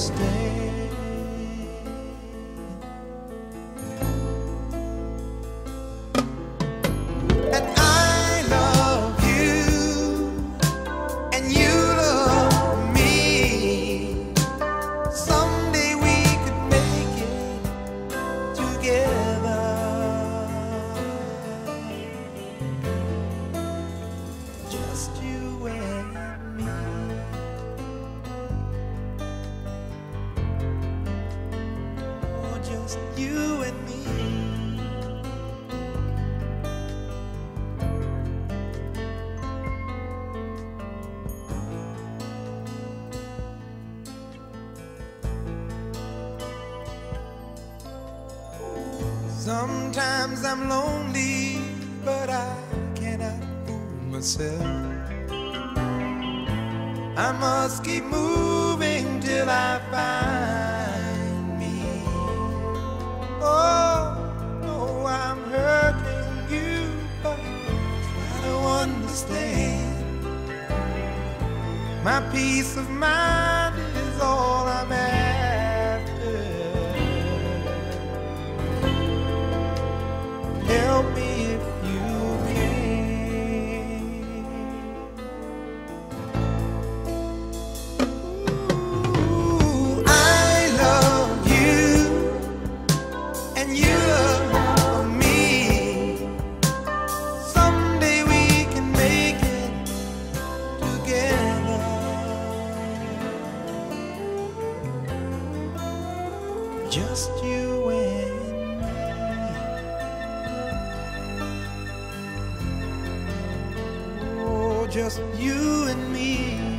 understand that I love you and you love me. Someday we could make it together. Just you and me. Oh, just you and me. Sometimes I'm lonely, but I cannot fool myself. I must keep moving till I find me. Oh, no, I'm hurting you, but try to understand. My peace of mind is all I'm after. Help me if you can. Ooh, I love you and you love me. Someday we can make it together. Just you and just you and me.